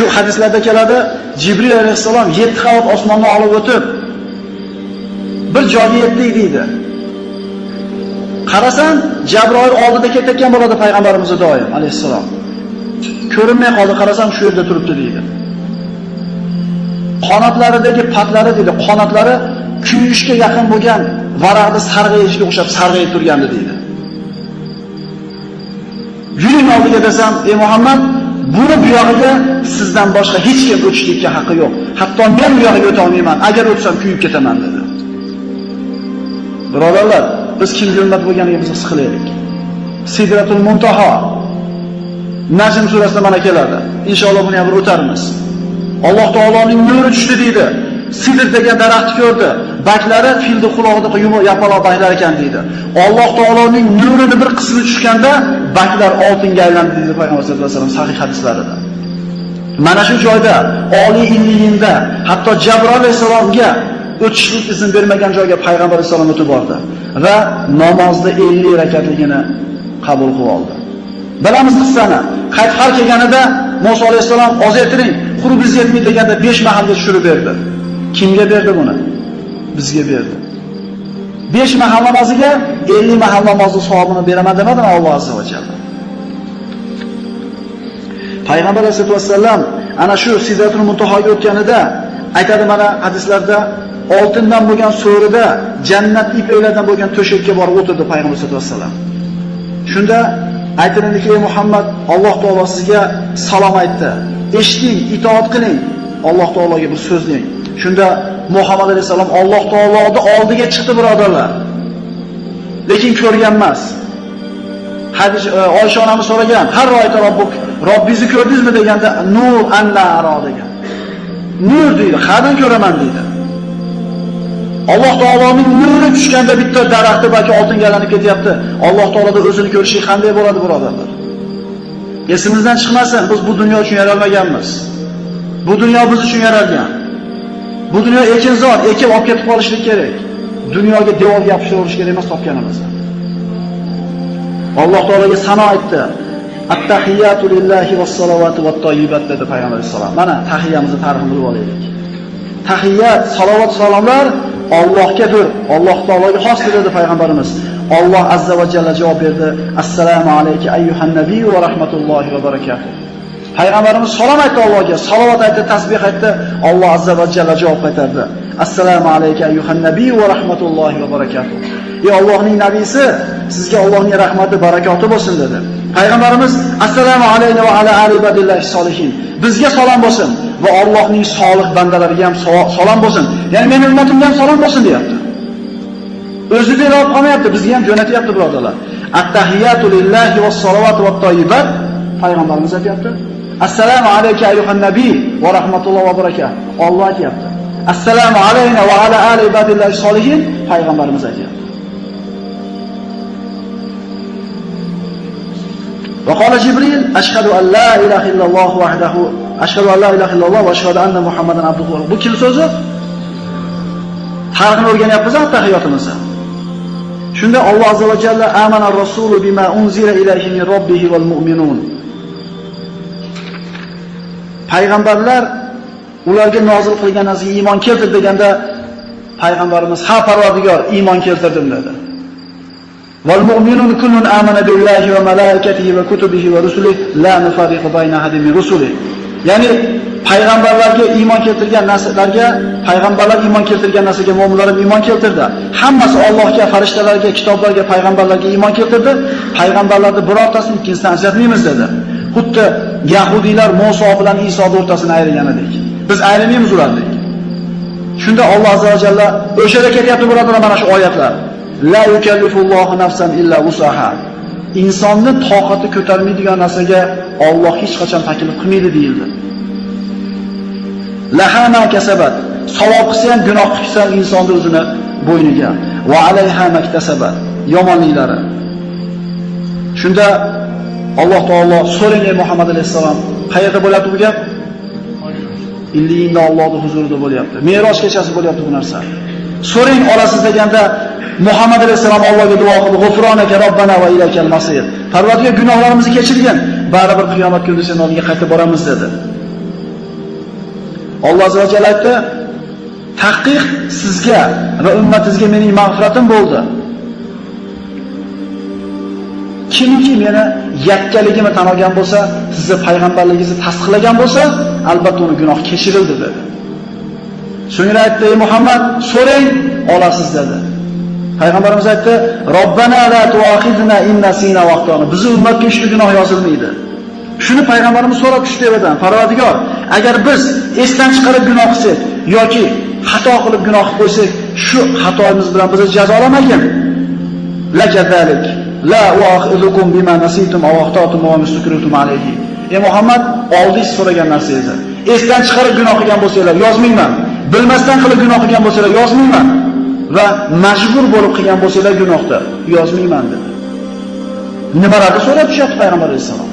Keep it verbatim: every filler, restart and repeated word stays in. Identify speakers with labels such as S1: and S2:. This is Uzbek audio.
S1: Shu hadislarda keladi, Jibril alayhissalom yetti qavat osmonni olib o'tib bir joyga yetdi deydi. Qarasan, Jabroil oldida ketayotgan bo'ladi payg'ambarimiz doim alayhissalom. Ko'rinmay qoldi, qarasam shu yerda turibdi deydi. Qanotlaridagi patlari deydi, qanotlari kuyishga yaqin bo'lgan varaqni sarg'ayishga o'xshab sarg'ayib turgandi deydi. Yuring oldiga desam, ey Muhammad, buni bu yog'iga sizdan boshqa hech kim o'tishlikka haqqi yo'q. Hatto men bu yog'iga o'ta olmayman. Agar o'tsam kuyib ketaman dedi. Birodarlar, biz kimga ummat bo'lganligimizni his qilaylik. Sidratul Muntaho Najm surasida mana keladi. Inshaalloh buni ham bir o'tarmiz. Alloh taoloning nuri tushdi deydi. Sidr degan daraxtni ko'rdi. Baklari filni qulog'ida yumur yapaloq baklar ekan deydi. Alloh taoloning nurini bir qismi tushganda baklar oltinga aylandi deydi Payg'ambar sollallohu alayhi vasallam sahih hadislarida. Mana shu joyda oliy illiyinda hatto Jabroil alayhisalomga o'tishlik izn bermagan joyga Payg'ambar alayhisalom o'tib bordi va namozda ellik rakatligini qabul qilib oldi. Bilamiz qissani. Qaytqar kelganida Musa alayhisalom ozaytiring, qurbiz yetmaydi deganda besh mahalga tushirib berdi. Kimga berdi buni? Bizga berdi. besh mahal namoziga ellik mahal namozni savobini beraman demadimi Alloh azza va jalla? Payg'ambar sollallohu alayhi vasallam ana shu Sidratul Muntahoga o'tganida aytadi, mana hadislarda oltindan bo'lgan so'rida jannat iplaridan bo'lgan to'shakka borib o'tirdi Payg'ambar sollallohu alayhi vasallam. Shunda aytildiki, ey Muhammad, Alloh taolo sizga salom aytdi. Eshiting, itoat qiling. Alloh taologa bir so'zlang. Shunda Muhammad alayhisalom Alloh taoloning oldiga chiqdi, birodarlar. Lekin ko'rgan emas. Hadis Oysha onamiz so'ragan, "Har ro'yta robbuk, Robbingizni ko'rdingizmi?" deganda, "Nur anna aro" degan. Nur deydi, "Qanday ko'raman" deydi. Alloh taoloning nuri tushganda bitta daraxtda balki oltinga aylanib ketyapti. Alloh taoloda o'zini ko'rishi qanday bo'ladi, birodarlar? Esimizdan chiqmasin, biz bu dunyo uchun yaralmaganmiz. Bu dunyo biz uchun yaralgan. Bu dunyo ekinzor, ekib olib ketib qolishlik kerak. Dunyoga devor yopishtirib kerak emas topganimiz. Alloh taologa sano aytdi. At-tahiyatu lillahi was-salavatu wat-tayyibat dedi Payg'ambar sollallohu alayhi vasallam. Mana tahiyamizni tarixini bilib olaylik. Tahiyat, salovat, salomlar Allohgadir. Alloh taologa xos dedi Payg'ambarimiz. Alloh azza va jalla javob berdi. Assalomu alayka ayyuhan nabiy va rahmatullohi va barakatuh. Payg'ambarimiz salom aytdi Allohga, salovat aytdi, tasbih aytdi. Alloh azza va jalla javob qaytardi. Assalomu alayka ayyuhan nabiy va rahmatullohi va barakatuh. Ey Allohning nabiysi, sizga Allohning rahmati, barakoti bo'lsin dedi. Payg'ambarimiz assalomu alayna va ala ali ibadillahi solihin. Bizga salom bo'lsin va Allohning solih bandalariga ham salom bo'lsin. Ya'ni mening ummatimga ham salom bo'lsin deyapti. O'zi berib qolmayapti, bizga ham jo'natyapti, birodarlar. At-tahiyatu lillahi was-salavatu wat-tayyibat. Payg'ambarimiz aytayapti. Assalomu alayka ayyuhan nabiy va rahmatullohi va barakatuh. Alloh aytayapti. Assalomu alayna va ala ali ibadillahi solihin. Payg'ambarimiz aytayapti. وقال جبريل أشهد أن لا إله إلا الله وحده أشهد أن لا إله إلا الله وأشهد أن محمدا عبده ورسوله. Bu kim so'zi? Tarixni o'rganyapmiz tahiyotimizda. Shunda Alloh azza va jalla amana ar-rasulu bima unzila ilayhi min robbihi wal mu'minun. Payg'ambarlar ularga nozil qilgan narsaga iymon keltirdi deganda payg'ambarimiz ha Parvardigor iymon keltirdim dedi. Wal mu'minun kullun amana billahi va malaikatihi va kutubihi va rusulihi la nufarriqu bayna ahadin min rusulihi. Ya'ni payg'ambarlarga iymon keltirgan narsalarga, payg'ambarlar iymon keltirgan narsaga mu'minlar ham iymon keltirdi. Hammasi Allohga, farishtalarga, kitoblarga, payg'ambarlarga iymon keltirdi. Payg'ambarlarning birortasini ikkinchisidan ajratmaymiz dedi. Xuddi Yahudiylar Musa bilan Iso o'rtasini ayirganidek. Biz ayirmaymiz ularni. Shunda Alloh azza va jalla o'shada ketyapti birodarlar, mana shu oyatlar. La yukallifullohu nafsan illa wusaha. Insonni toqati ko'tarmaydigan narsaga Alloh hech qachon taklif qilmaydi deyildi. Laha ma kasabat. Savob qilsa ham, gunoh qilsa ham insonning o'zini bo'yniga. Va alayha maktasabat. Yomonliklari. Shunda Alloh taolo so'rang ey Muhammad alayhisalom, qayerda bo'lyapti bu gap? Illiyinda Allohning huzurida bo'lyapti. Me'roj kechasi bo'lyapti bu narsa. So'rang orasiz deganda Muhammad alayhisalom Allohga duo qildi. G'ufronaka robbana va ilaykal masir. Parvardigor gunohlarimizni kechirgin. Baribir qiyomat kunida sen oldiga qaytib boramiz dedi. Alloh azza va jalla aytdi: "Tahqiq sizga va ummatingizga mening mag'firatim bo'ldi. Kimki meni yakkaligimni tan olgan bo'lsa, sizni payg'ambarligingizni tasdiqlagan bo'lsa, albatta uni gunoh kechirildi" dedi. So'ngra aytdi: "Ey Muhammad, so'rang, olasiz" dedi. Payg'ambarimiz aytdi: "Robbana la tu'akhidna in nasina va akhtana." Bizning ummatga hech gunoh yozilmaydi. Shuni payg'ambarimiz so'rab tushdi ekan. Parvardigor, agar biz esdan chiqarib gunoh qilsak yoki xato qilib gunoh qilib qo'ysak, shu xatoimiz bilan bizni jazolamagin. Lakazalik la u'akhidukum bima nasitum aw akhtatum wa mustakritum alayhi. Ey Muhammad, oldingiz so'ragan narsangizni esdan chiqarib gunoh qilgan bo'lsanglar yozmayman. Bilmasdan qilib gunoh qilgan bo'lsanglar yozmayman va majbur bo'lib qilgan bo'lsanglar gunohda yozmayman dedi. Nimalarni so'rab tushyapti payg'ambar alayhisalom?